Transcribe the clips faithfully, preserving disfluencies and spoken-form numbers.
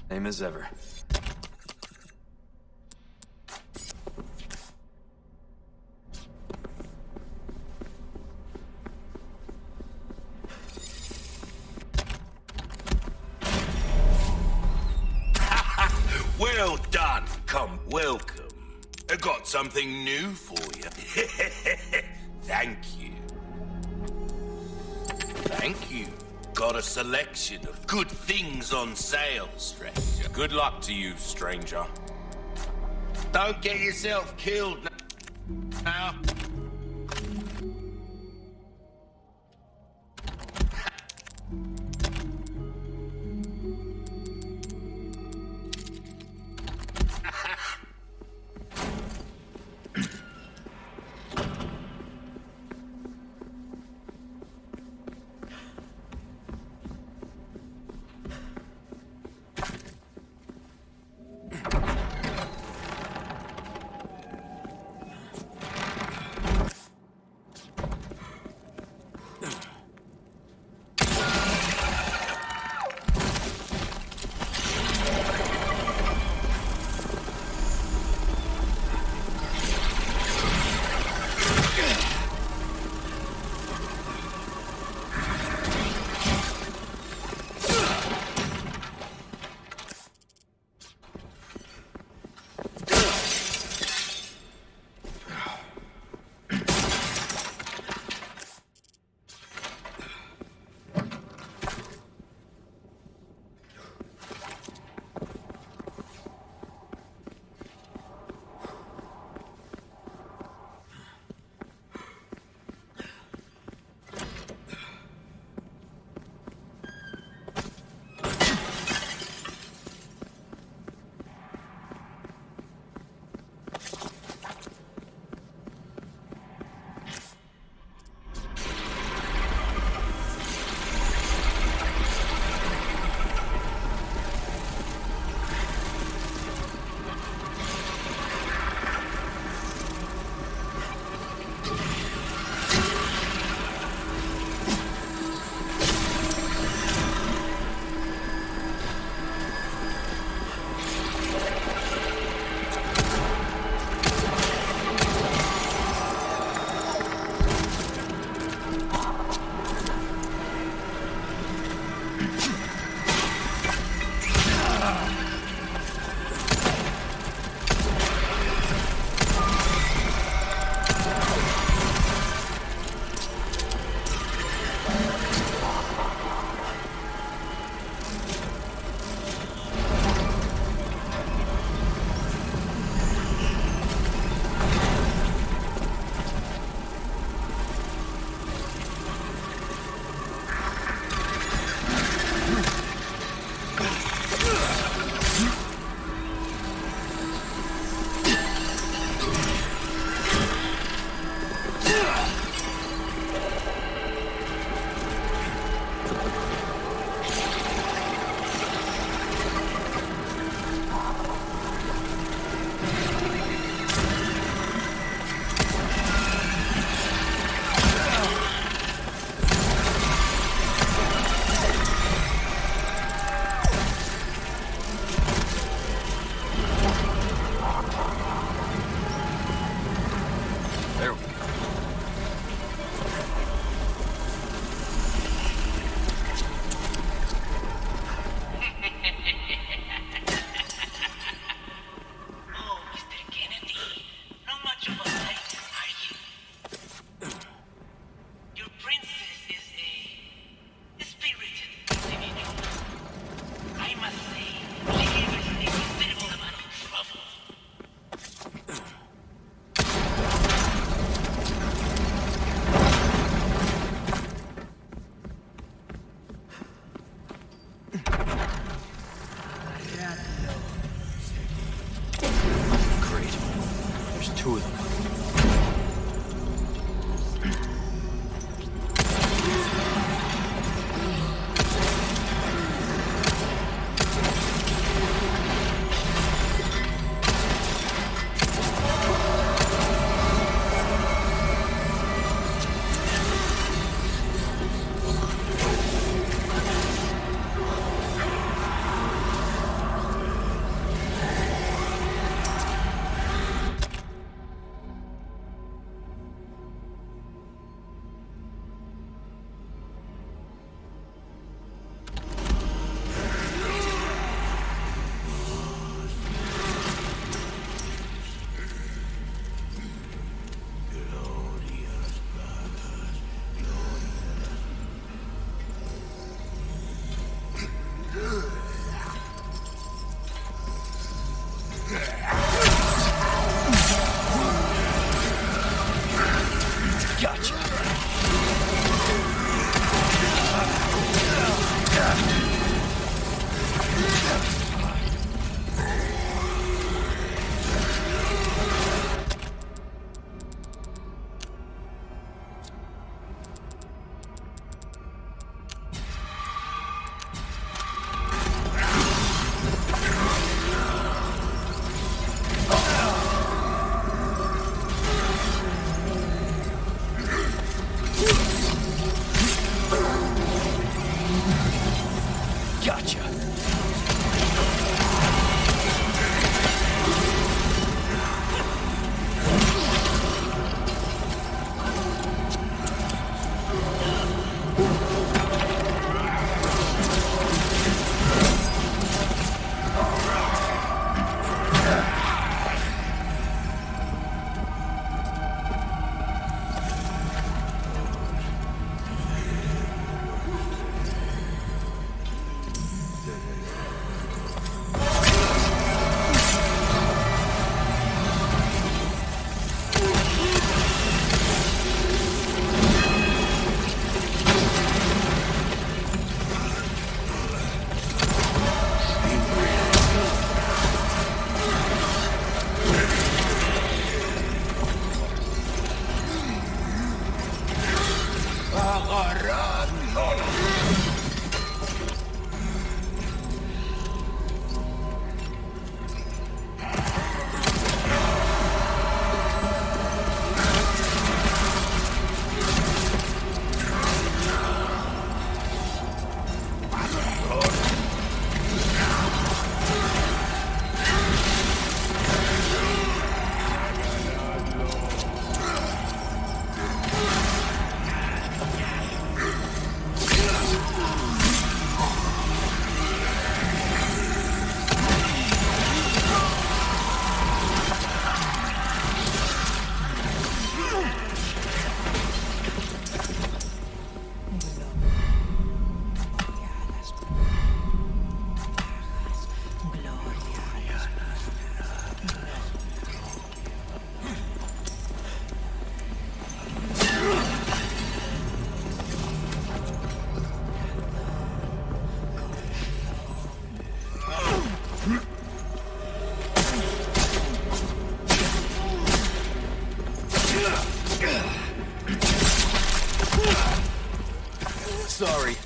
Same as ever. Well done. Come, welcome. I got something new for you. Thank you. Thank you. Got a selection of good things on sale, stranger. Good luck to you, stranger. Don't get yourself killed now. two of them. Gotcha. Sorry.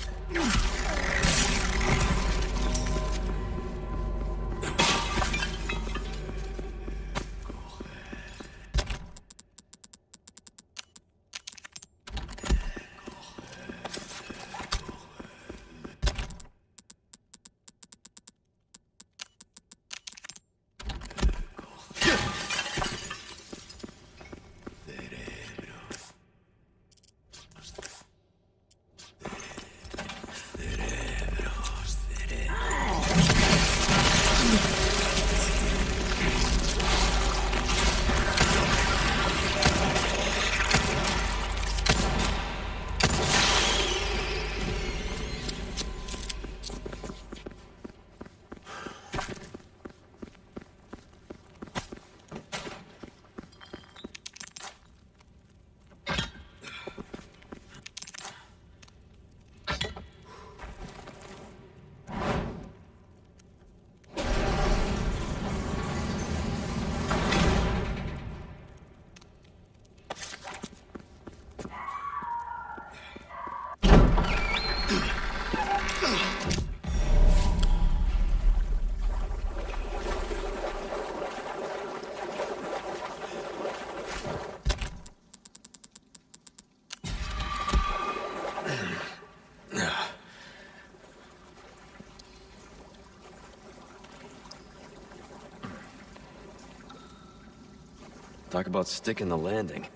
Talk about sticking the landing.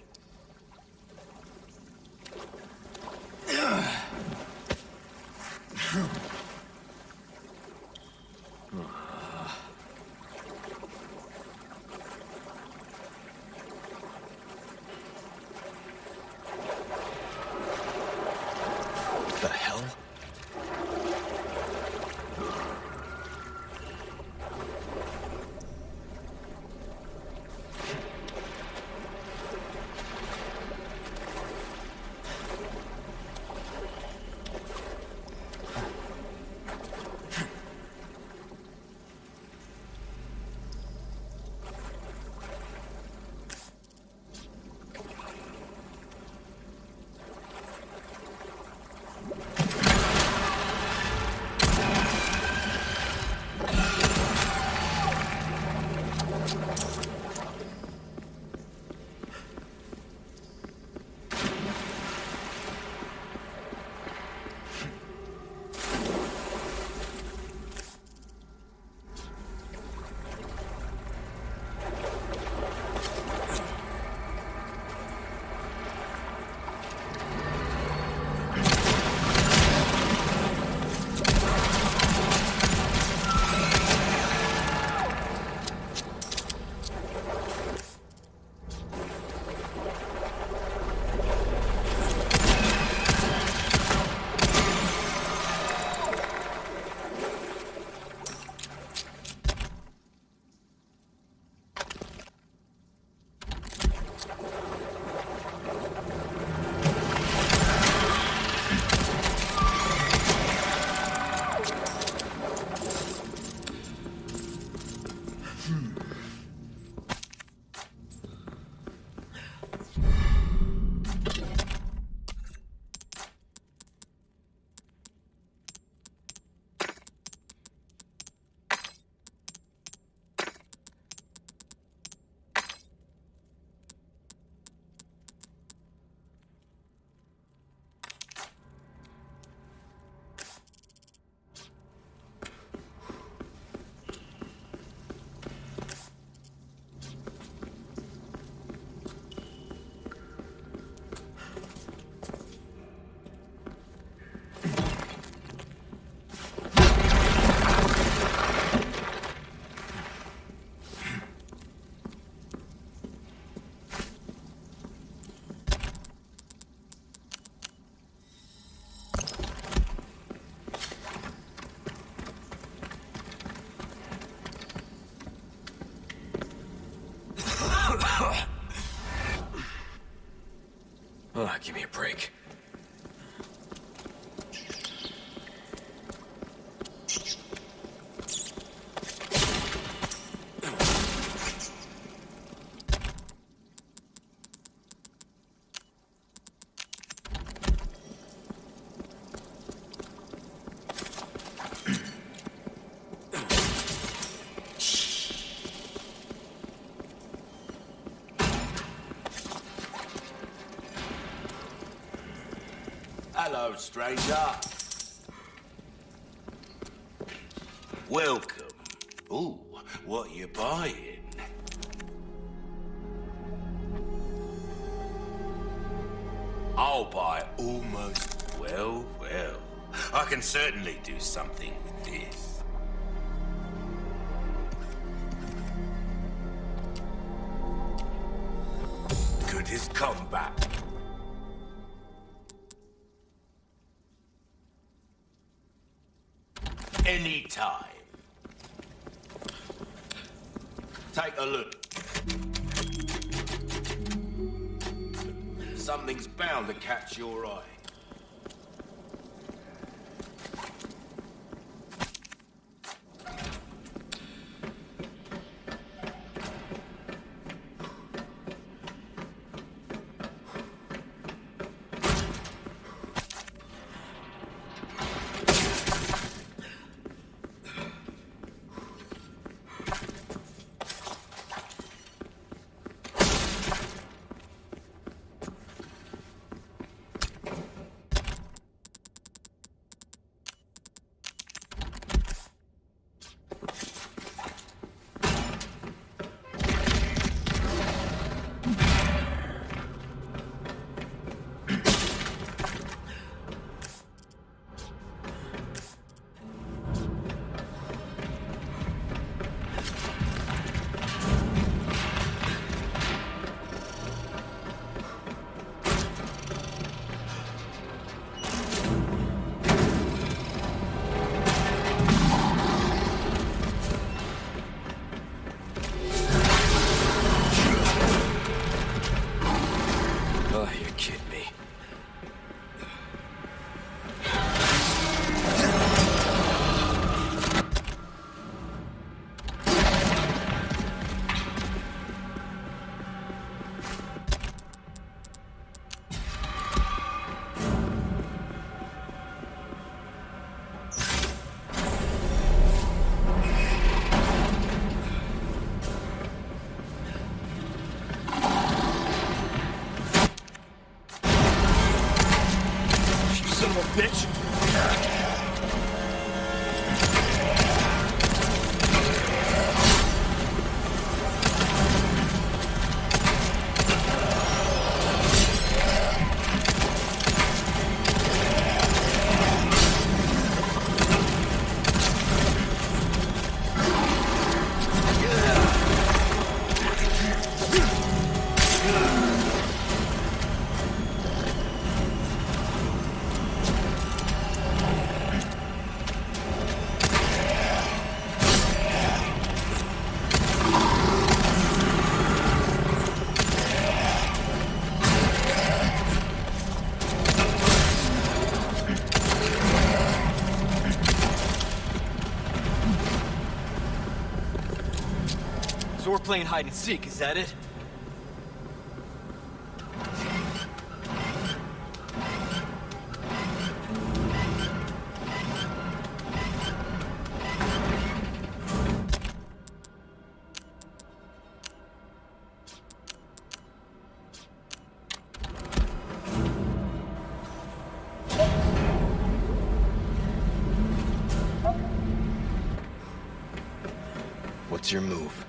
What the hell? Ah, give me a break. Hello, stranger. Welcome. Ooh, what you buying? I'll buy almost... Well, well. I can certainly do something with this. Good as combat. Anytime. Take a look. Something's bound to catch your eye. Bitch! So we're playing hide and seek, is that it? What's your move?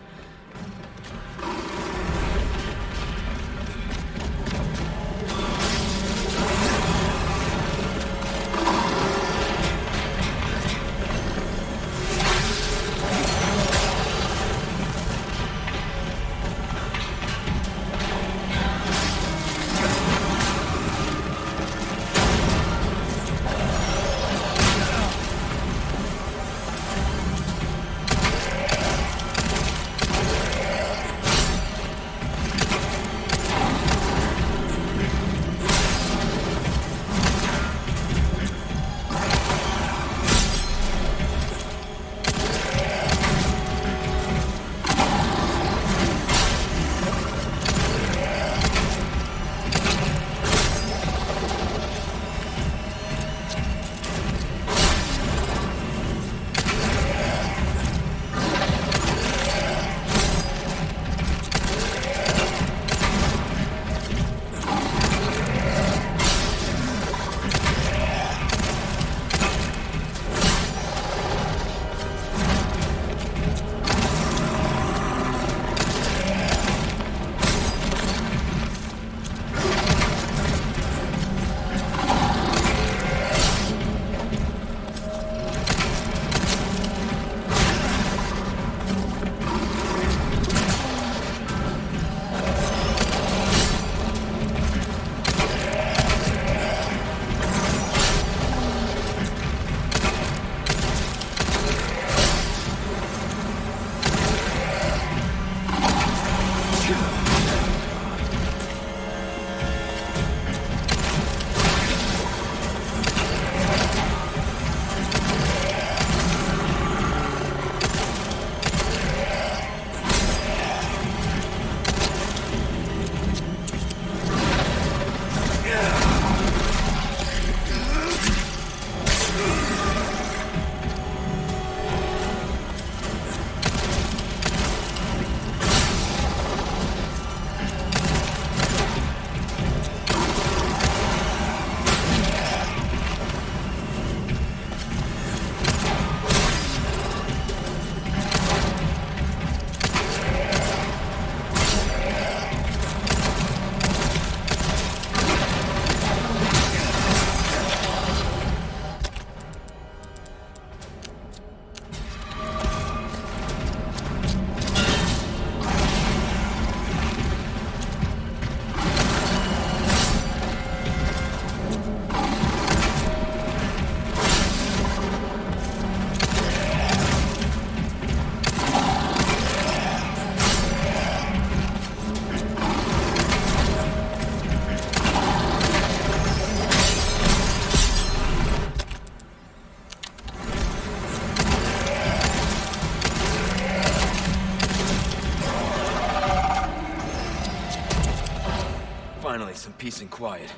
some peace and quiet.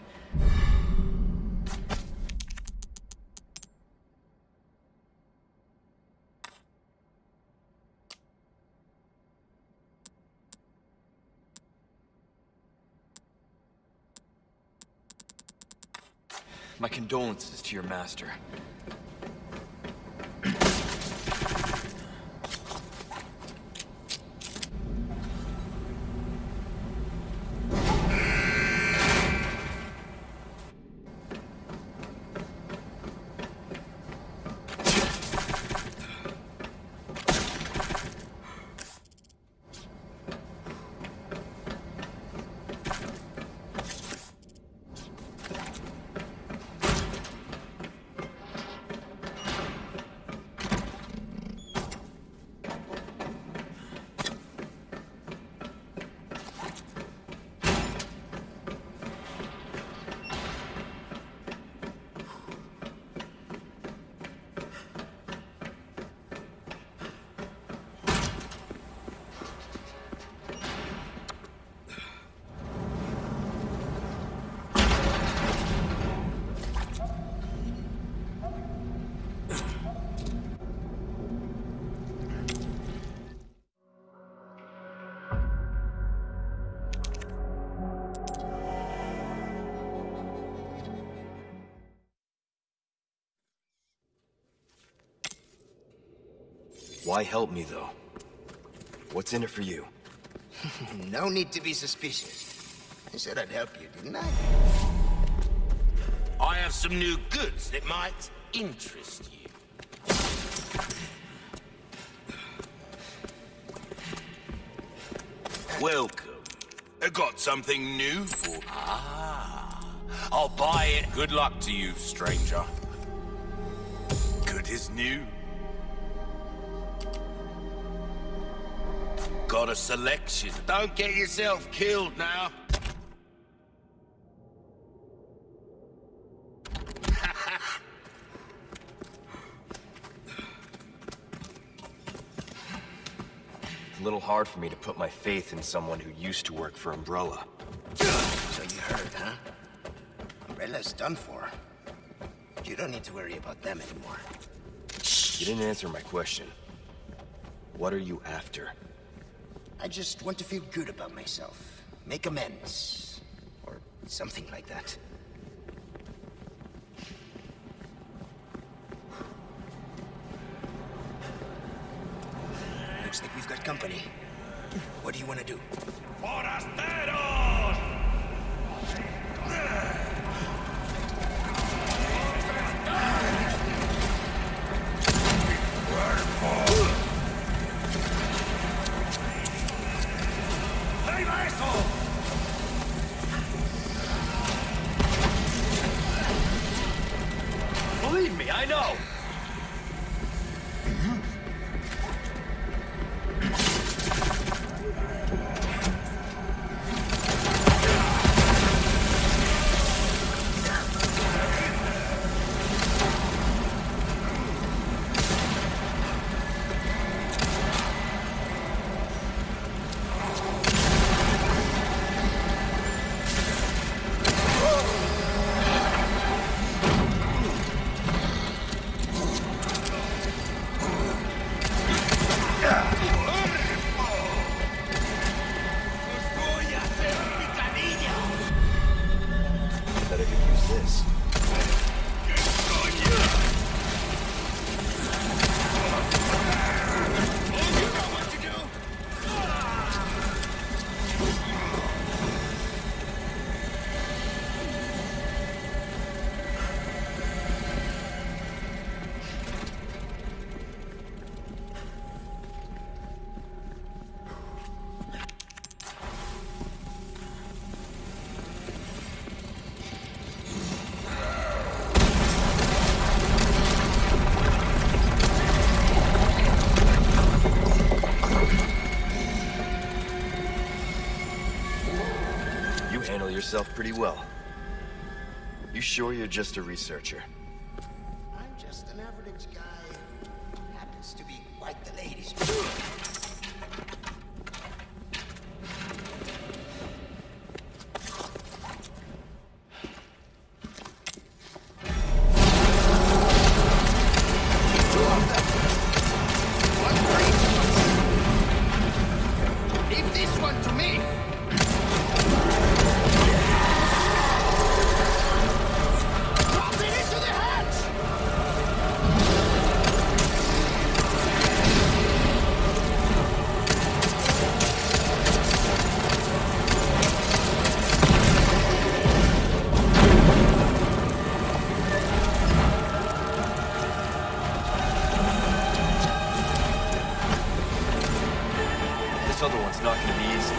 My condolences to your master. Why help me, though? What's in it for you? No need to be suspicious. I said I'd help you, didn't I? I have some new goods that might interest you. Welcome. I got something new for... Ah, I'll buy it. Good luck to you, stranger. Good as new. Got a selection. Don't get yourself killed now. It's a little hard for me to put my faith in someone who used to work for Umbrella. So you heard, huh? Umbrella's done for. You don't need to worry about them anymore. You didn't answer my question. What are you after? I just want to feel good about myself. Make amends. Or something like that. Looks like we've got company. What do you want to do? Believe me, I know! Yourself pretty well. You sure you're just a researcher? I'm just an average guy who happens to be quite the ladies' man. This other one's not gonna be easy.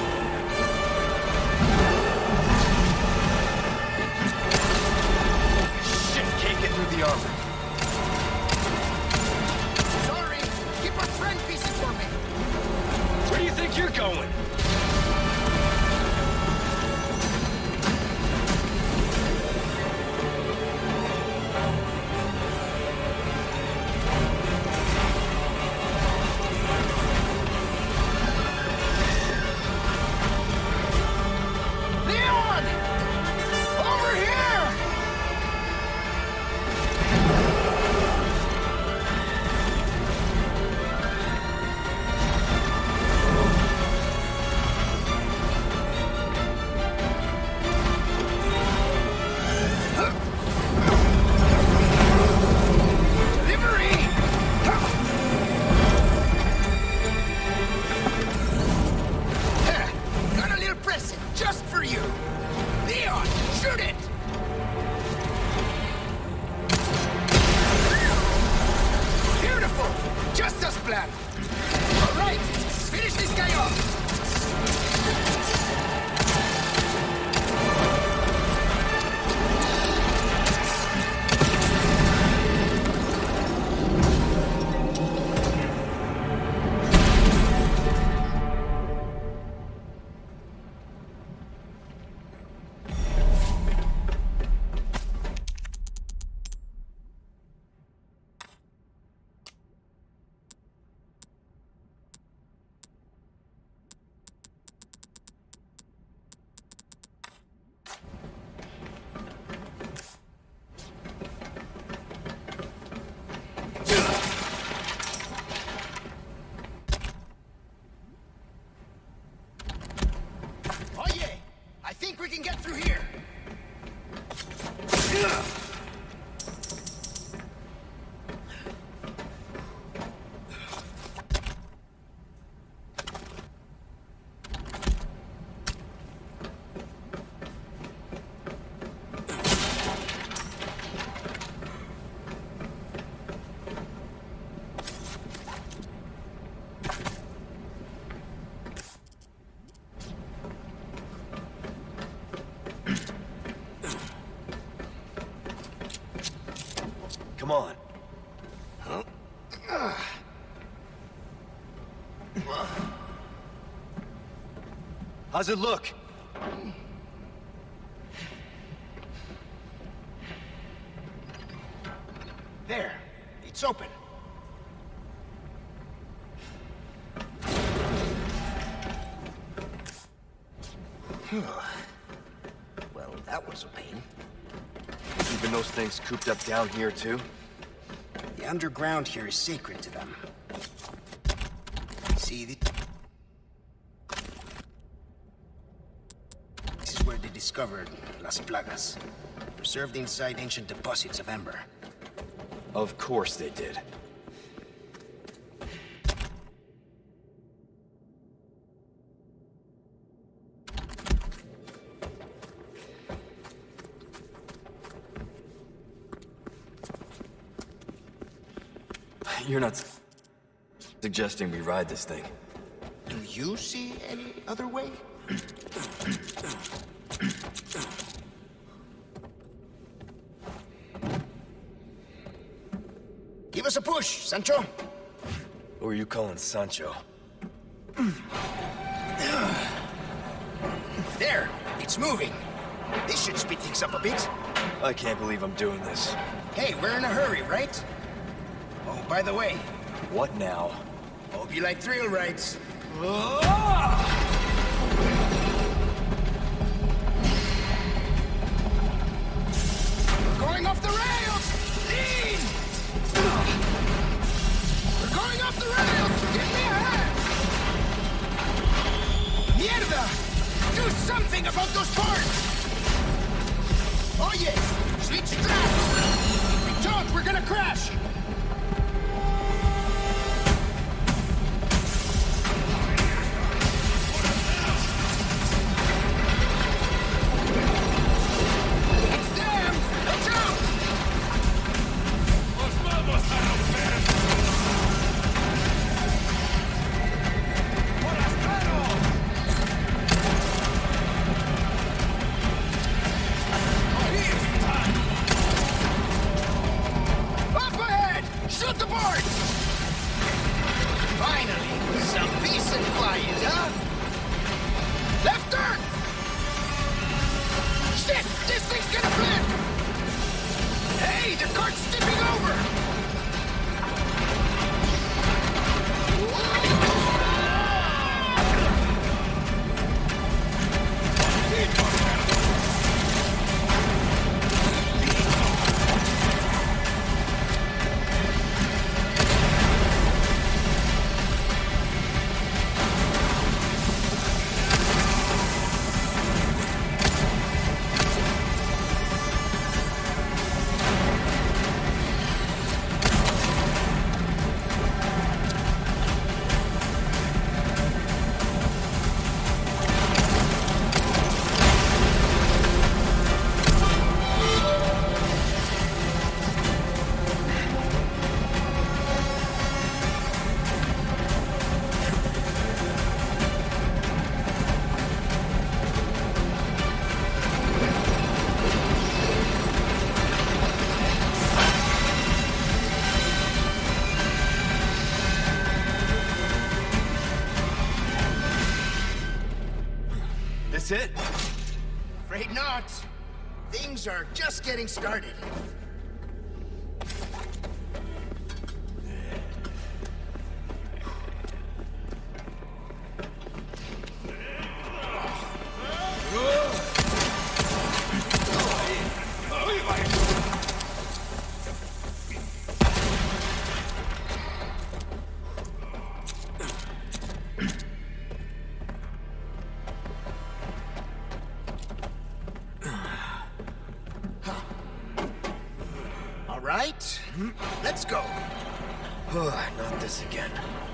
Shit, can't get through the armor. Sorry, keep our friend pieces for me. Where do you think you're going? Come on. Huh? How's it look? There. It's open. Well, that was a pain. Keeping those things cooped up down here, too? The underground here is sacred to them. See, the... this is where they discovered Las Plagas, preserved inside ancient deposits of Ember. Of course they did. You're not suggesting we ride this thing? Do you see any other way? Give us a push, Sancho. Who are you calling Sancho? There, it's moving. This should speed things up a bit. I can't believe I'm doing this. Hey, we're in a hurry, right? Oh, by the way, What now? hope you like thrill rides. We're going off the rails! Lean! We're going off the rails! Give me a hand! Mierda! Do something about those parts! Oh yes! Switch straps! If we don't, we're gonna crash! ¡Por las manos! Left turn! Shit! This thing's gonna flip! Hey, the cart's tipping over! That's it? Afraid not. Things are just getting started. All right, let's go. Not this again.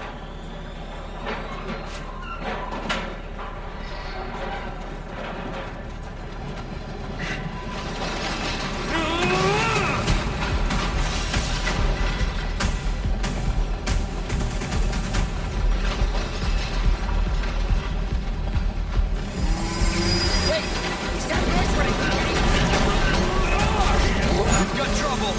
Wait, is that noise what I think it is? We've got trouble.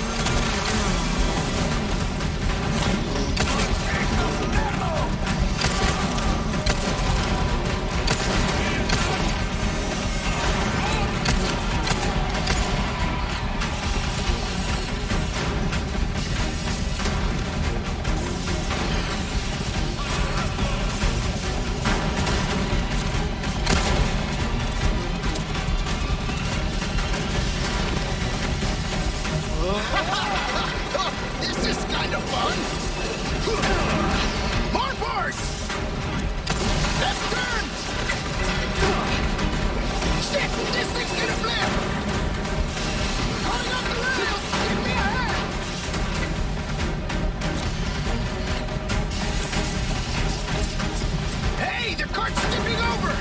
This is kind of fun. More parts. Left turn. Shit, this thing's gonna flip. Coming off the rails. Give me a hand. Hey, the cart's tipping over.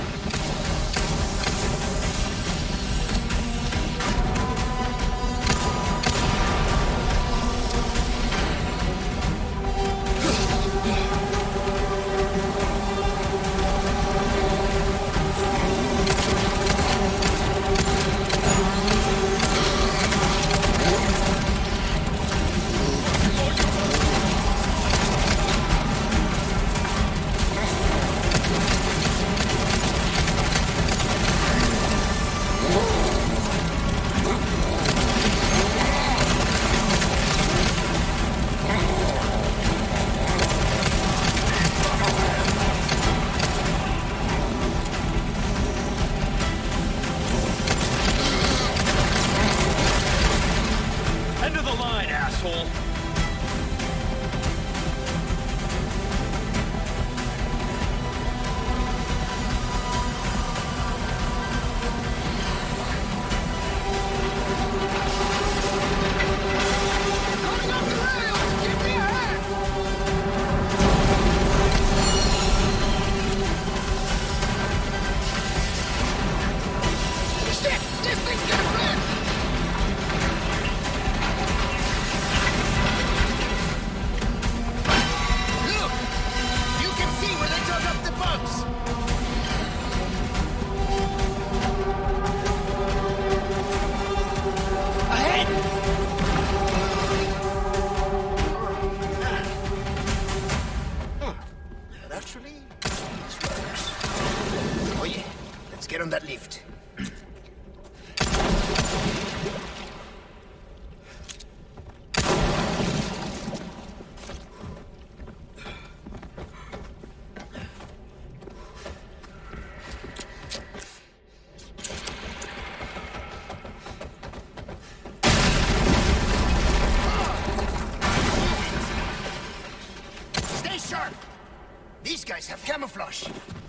End of the line, asshole. Coming off the rails. Give me a hand. Shit, this thing's gonna flip. Look, you can see where they dug up the bugs. Ahead! But actually, this works. Oh yeah, Let's get on that lift. Stay sharp! These guys have camouflage.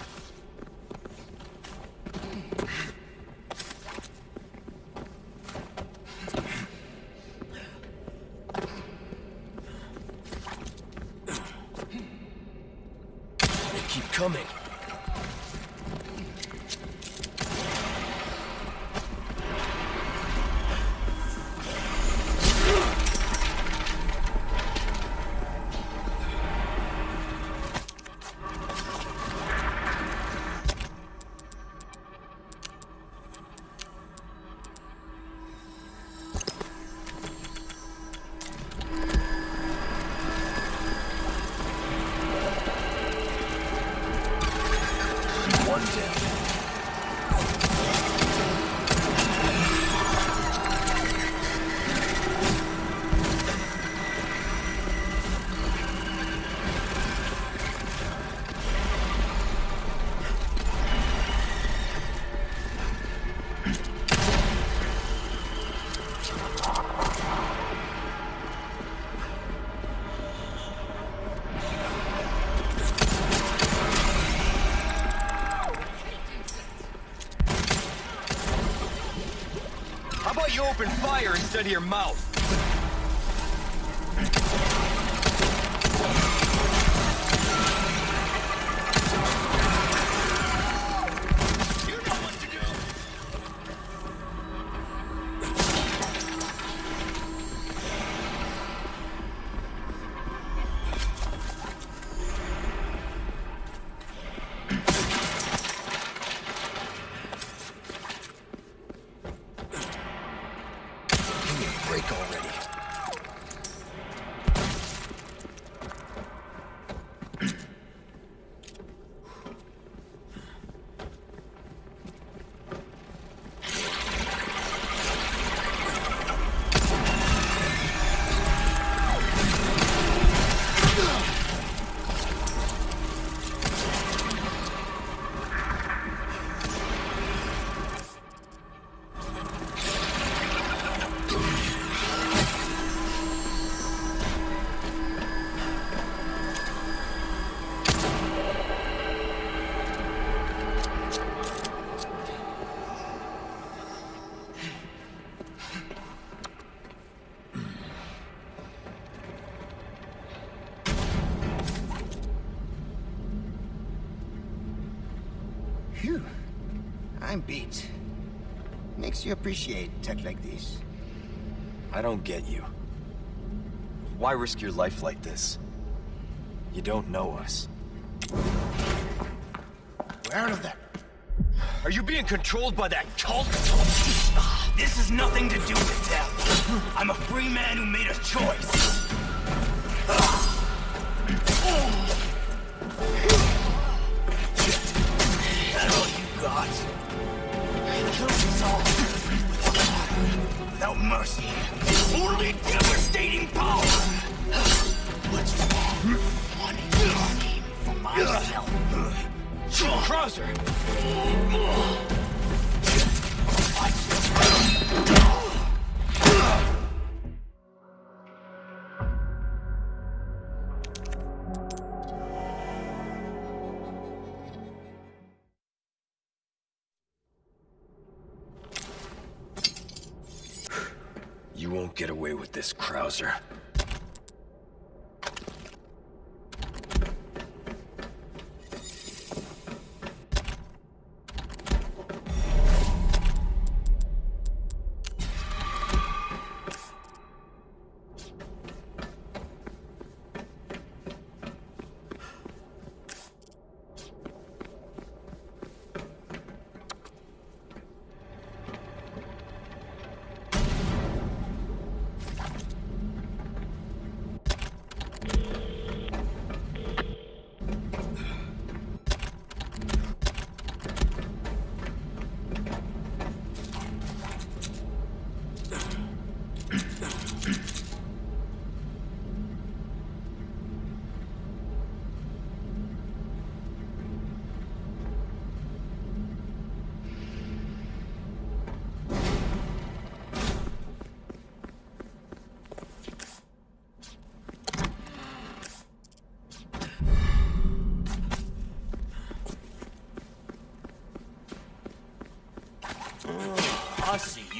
They keep coming. One down. How about you open fire instead of your mouth? You know what to do. Give me a break already. Phew. I'm beat. Makes you appreciate tech like this. I don't get you. Why risk your life like this? You don't know us. We're out of that. Are you being controlled by that cult? This has nothing to do with them. I'm a free man who made a choice. That all you got? Kill us all. Without mercy. Only devastating power. What's wrong? Wanting to aim for myself. Krauser! You won't get away with this, Krauser.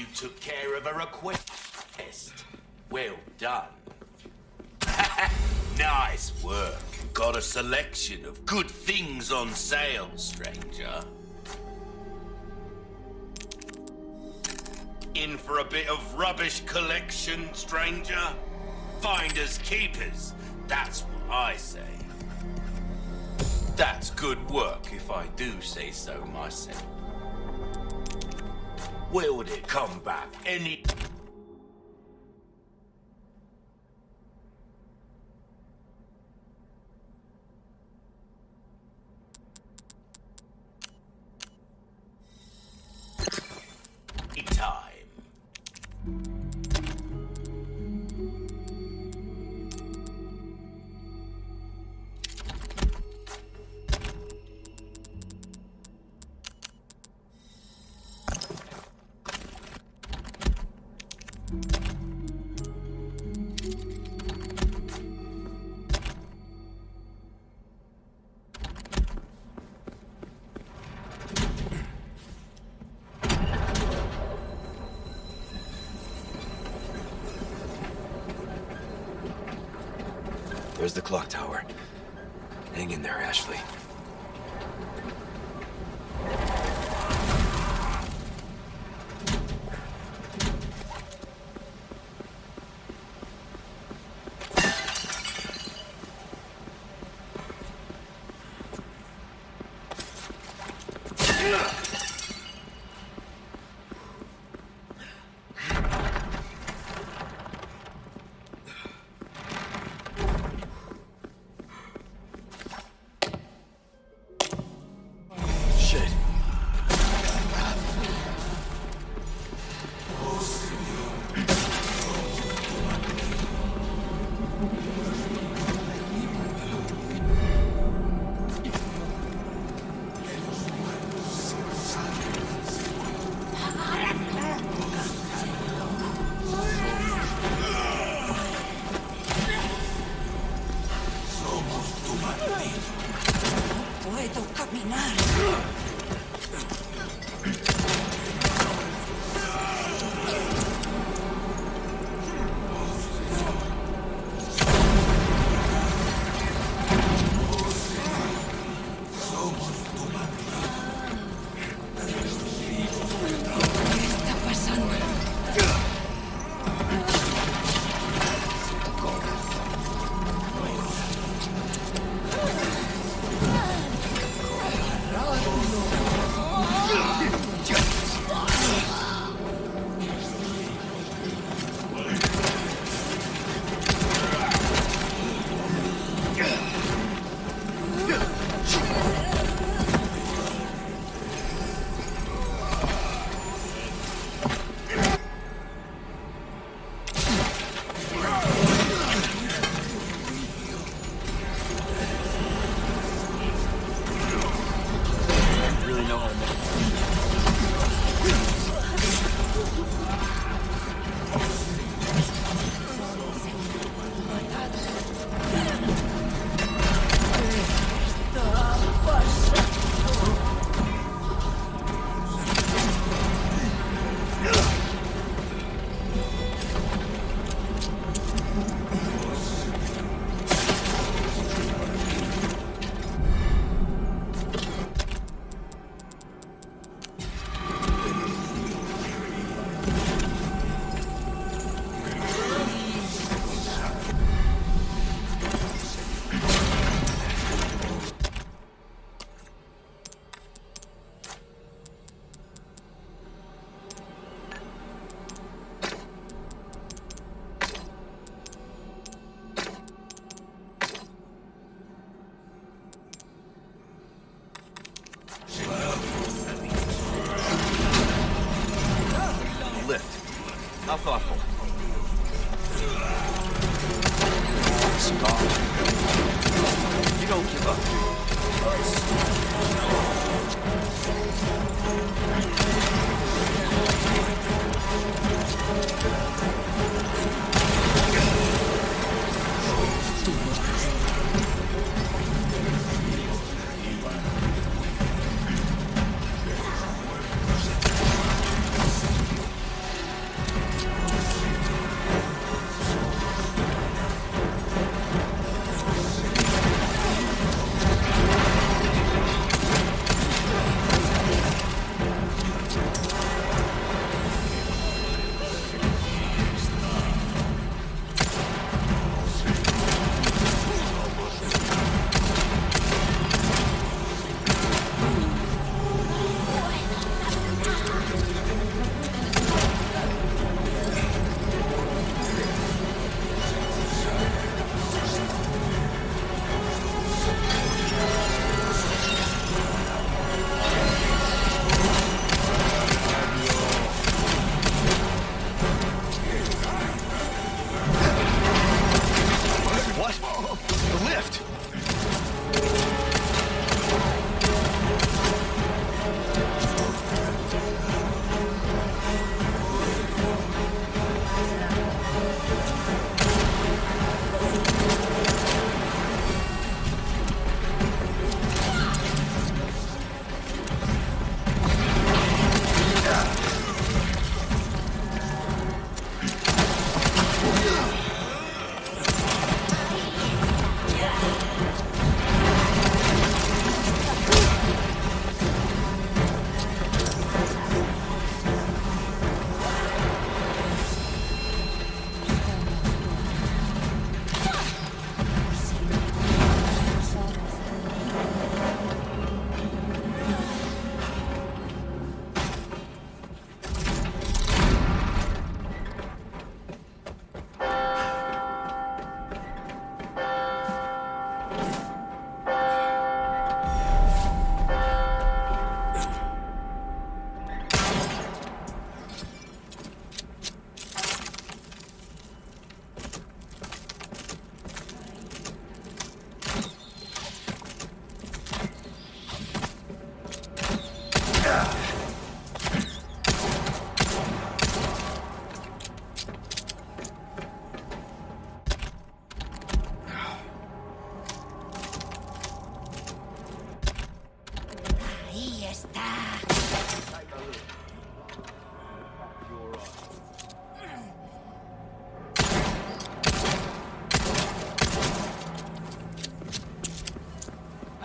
you took care of a request. Well done. Nice work. Got a selection of good things on sale, stranger. In for a bit of rubbish collection, stranger? Finders keepers, that's what I say. That's good work, if I do say so myself. Will it come back any... time? There's the clock tower. Hang in there, Ashley. How thoughtful. You don't give up, do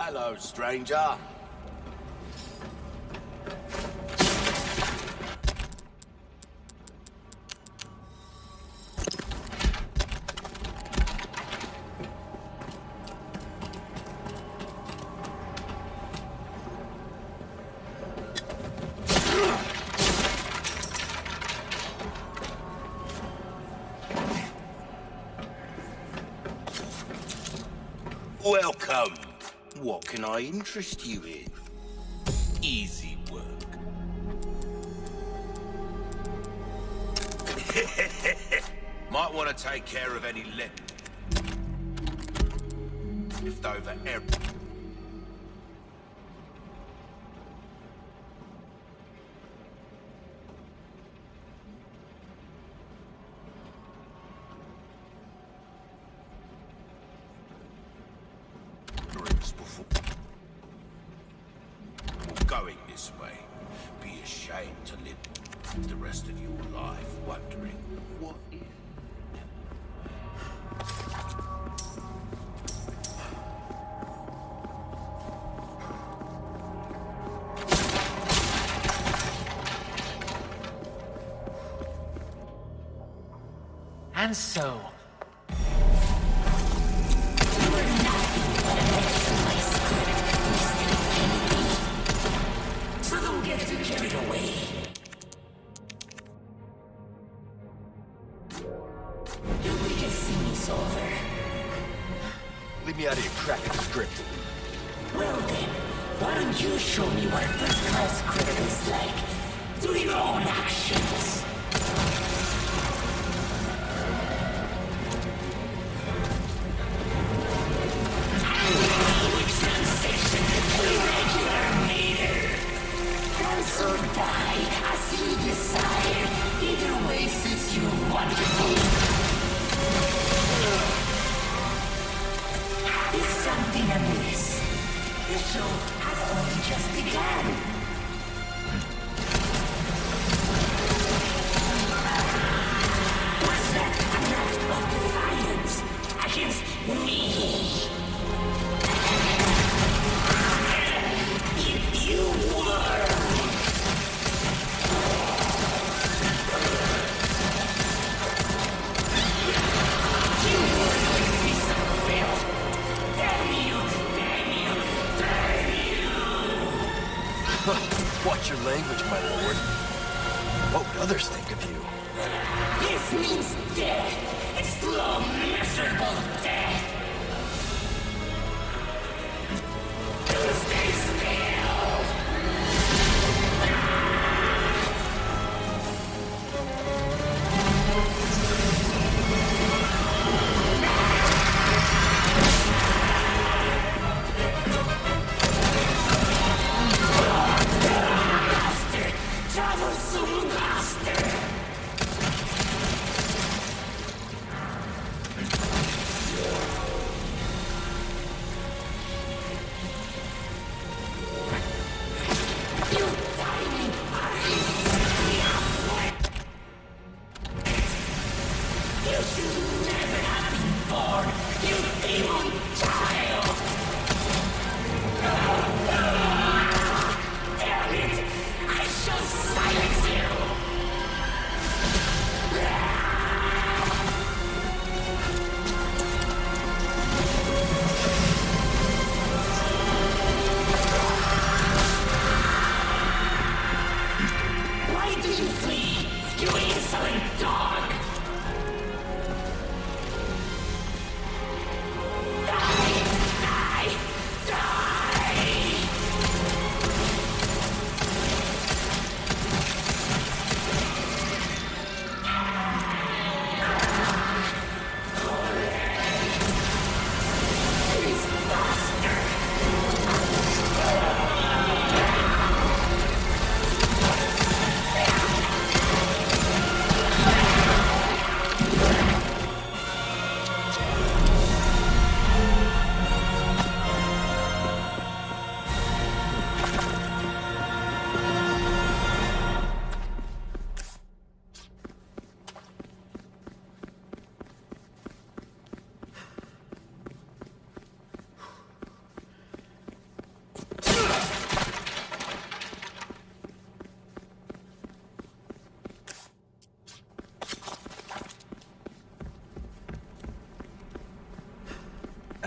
Hello, stranger. Welcome. What can I interest you in? Easy work. Might want to take care of any left over air. Going this way, be ashamed to live the rest of your life wondering what if. And so, Leave me out of your cracking script. Well then, why don't you show me what a first-class criminal is like through your own actions? Which sensation irregular meter? Dance or die, as you desire. Either way suits you wonderful. Is something amiss? The show has only just begun. Was that an act of defiance against me? You, you were. You worthless piece of filth. Watch your language, my lord. What would others think of you? This means death. A slow, miserable death. Stay still. Troublesome bastard!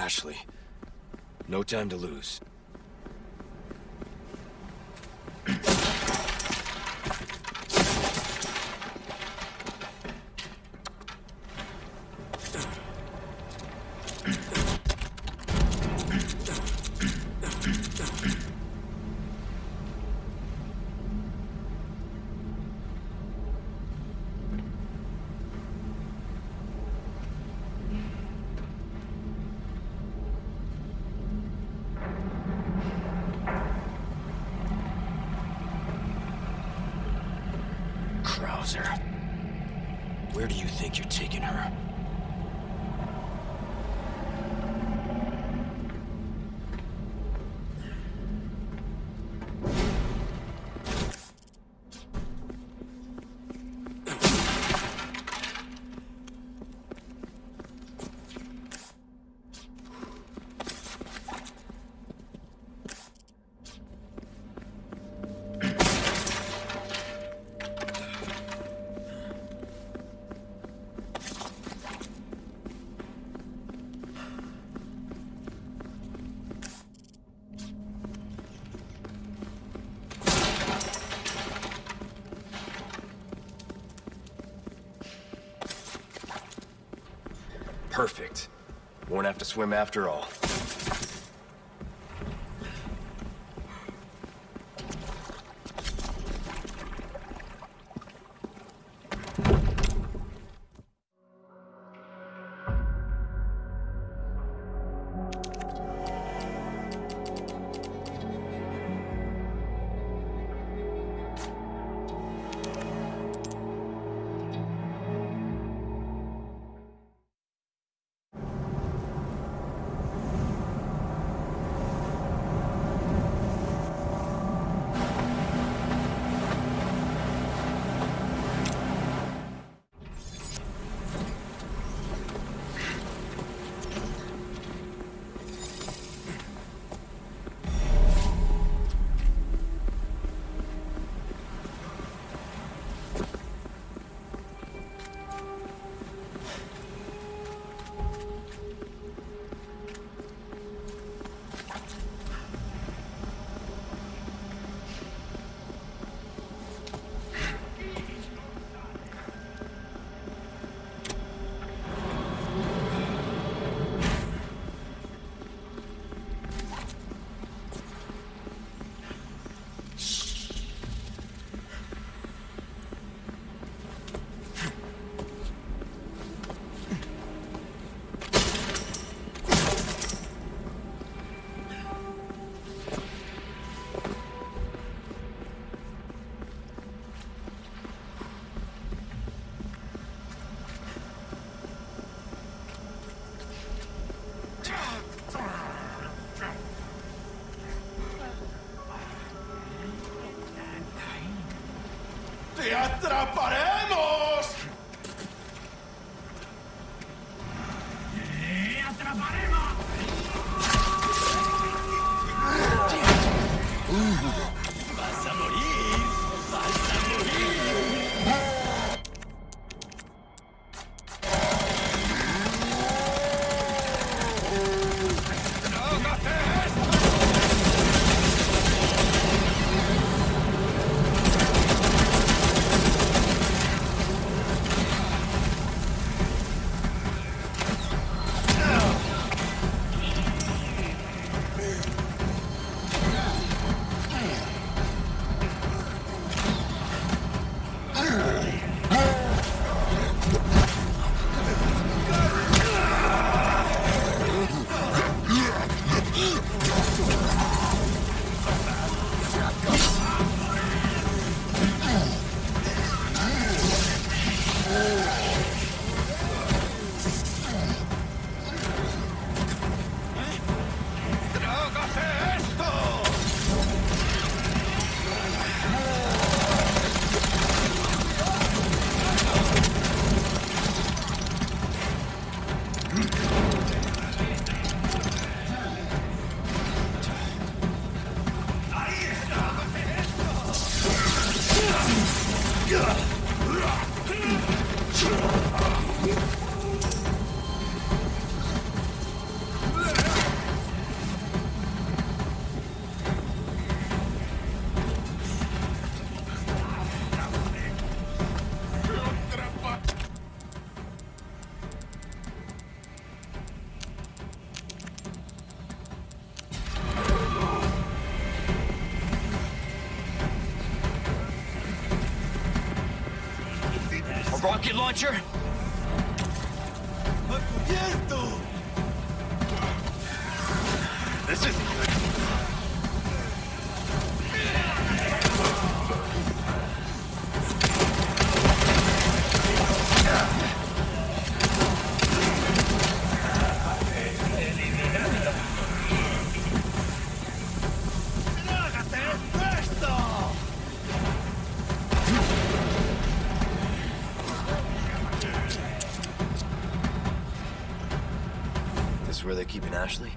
Ashley. No time to lose. Krauser. Where do you think you're taking her? Perfect. Won't have to swim after all. ¡Te atraparemos! ¡Te atraparemos! ¡Vas a morir! ¡Vas a morir! Yeah. rocket launcher? This isn't good. This is where they're keeping Ashley?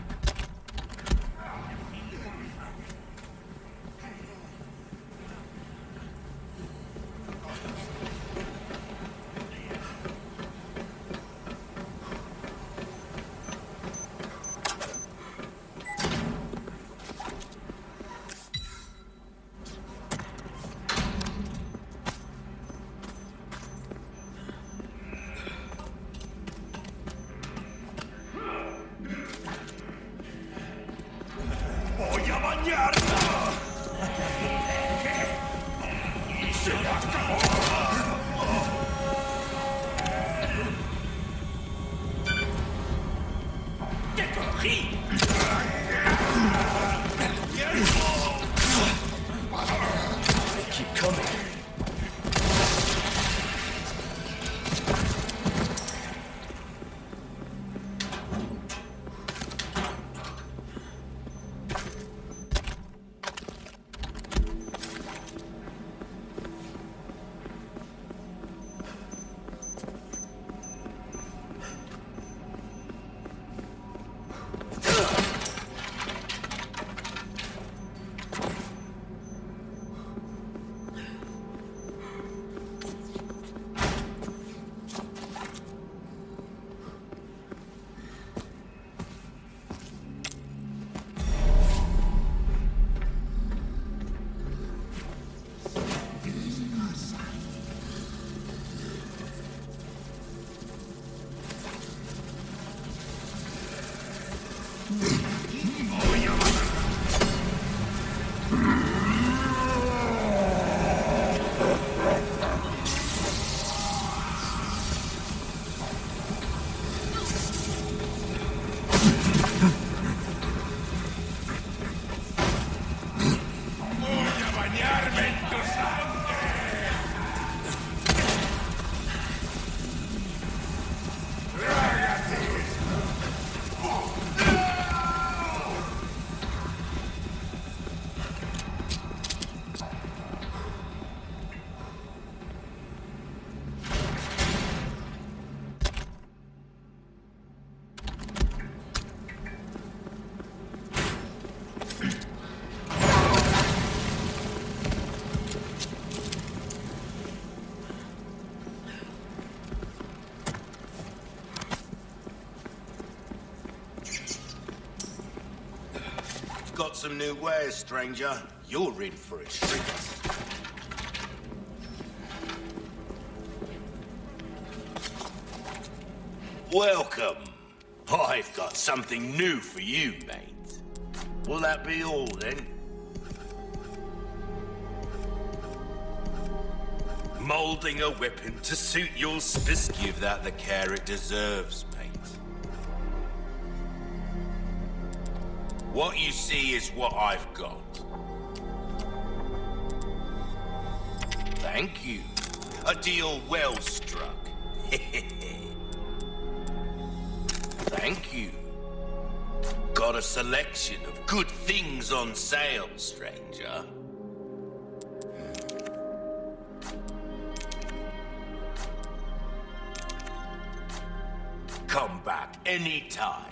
Keep coming. Got some new wares, stranger. You're in for a treat. Welcome. I've got something new for you, mate. Will that be all, then? Molding a weapon to suit your spisk. Give that the care it deserves, mate. What you see is what I've got. Thank you. A deal well struck. Thank you. Got a selection of good things on sale, stranger. Come back anytime.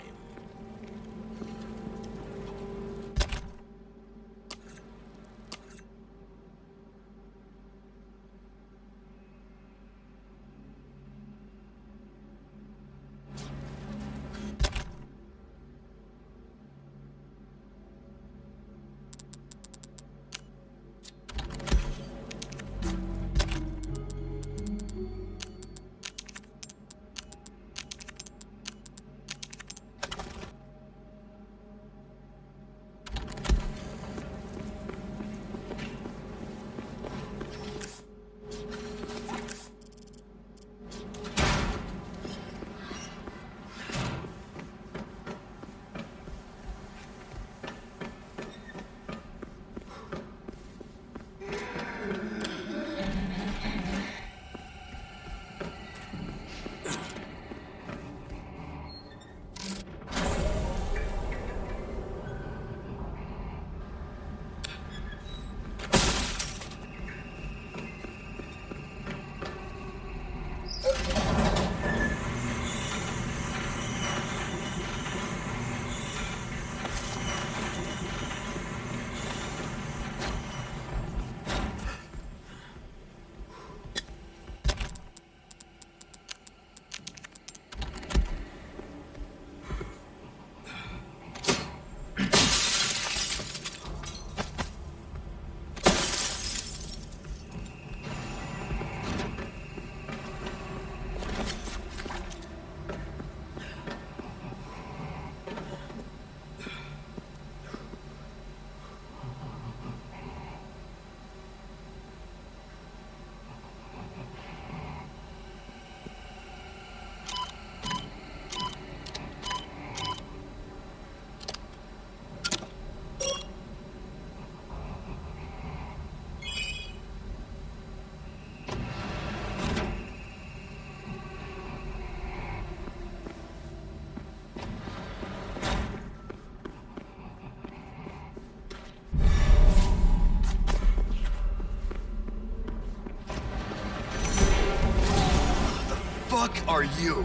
fuck are you?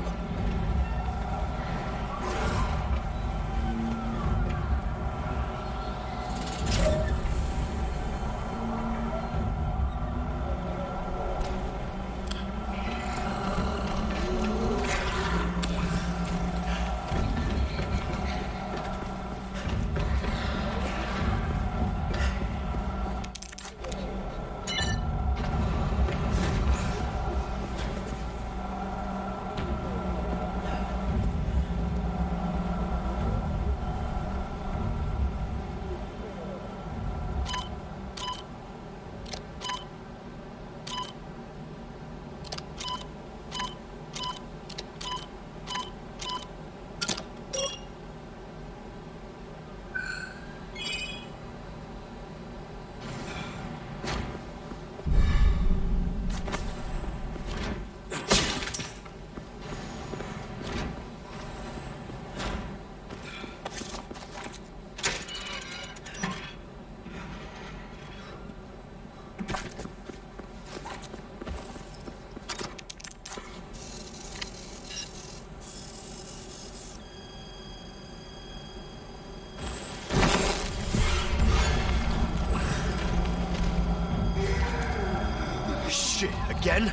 Shit, again?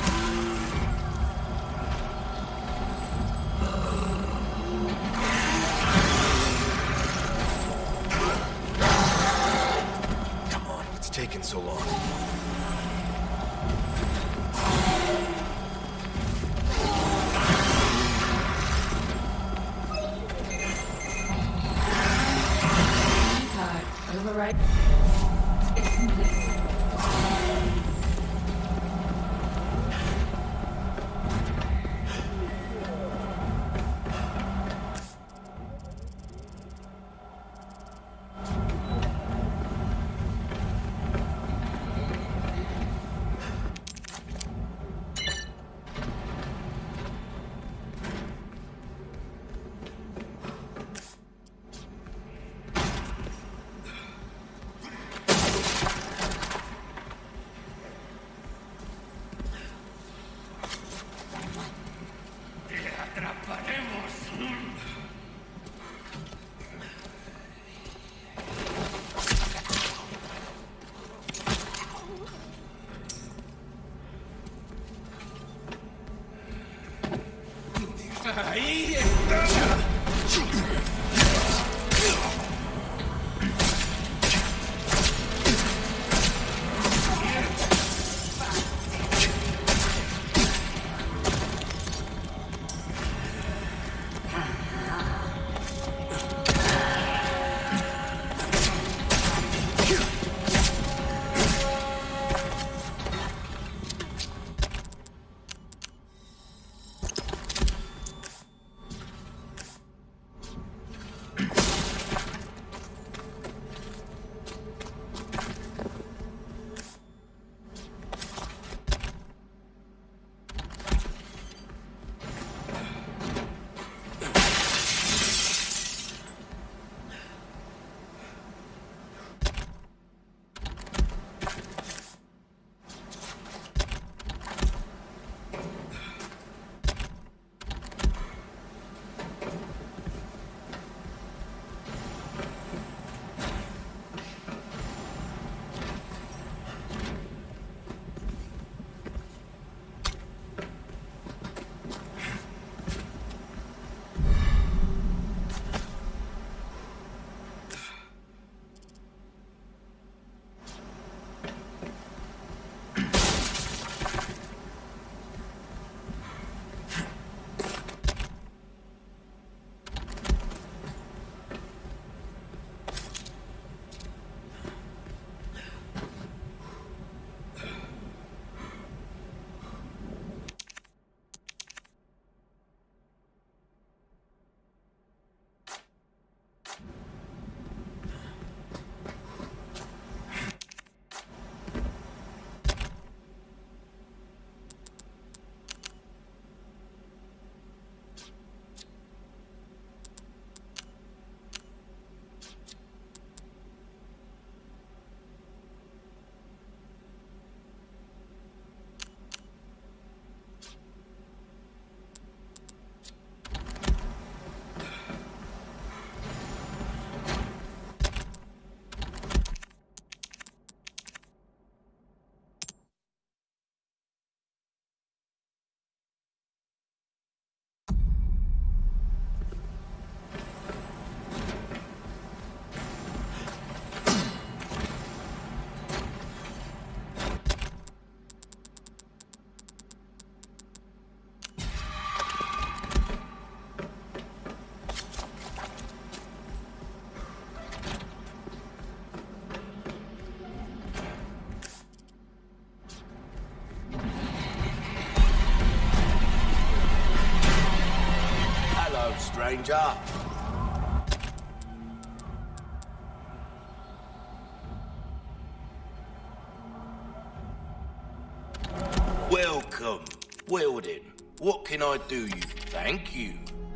Come on, what's taking so long? Card override. It's complete. stranger. Welcome. Well then, what can I do you? Thank you.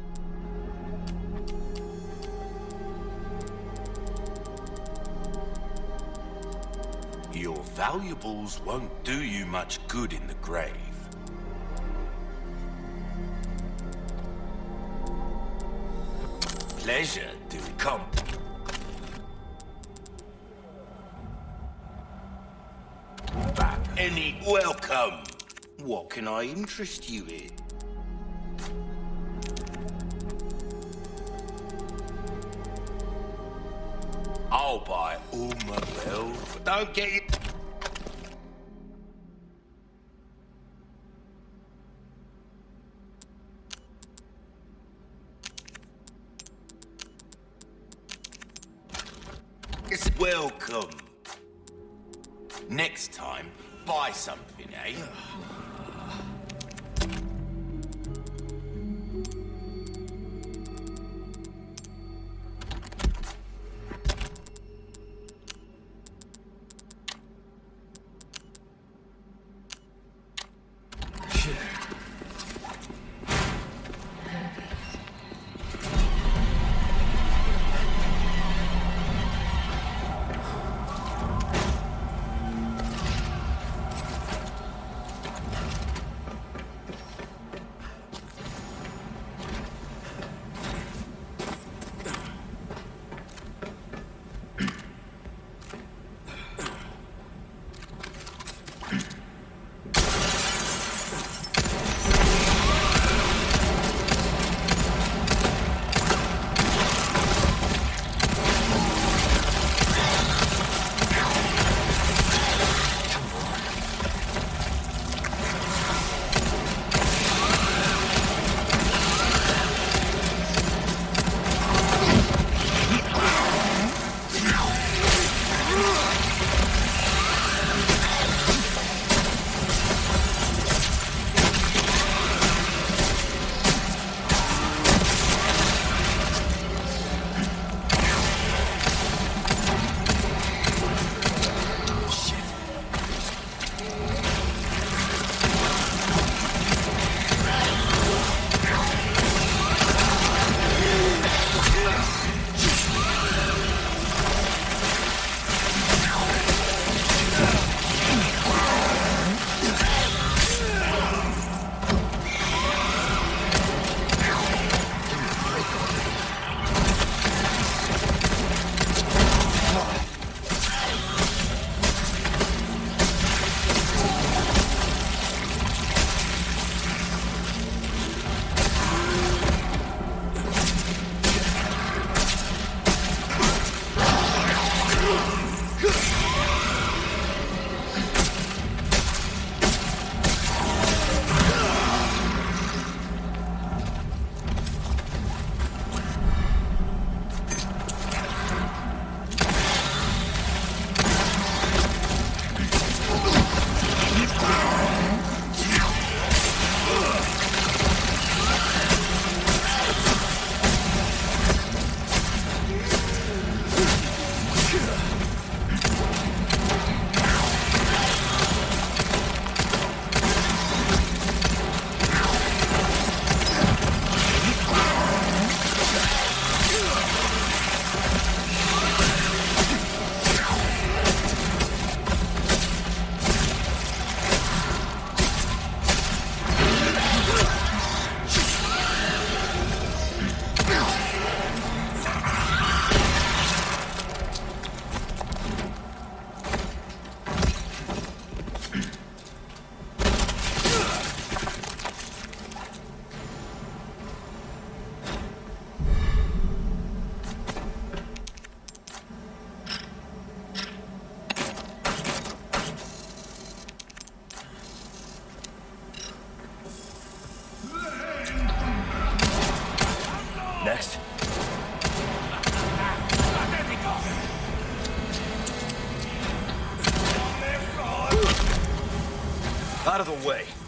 Your valuables won't do you much good in the grave. Pleasure do come. Back any welcome. What can I interest you in? I'll buy all my well, but don't get it. It's welcome. Next time, buy something, eh? Next. Out of the way.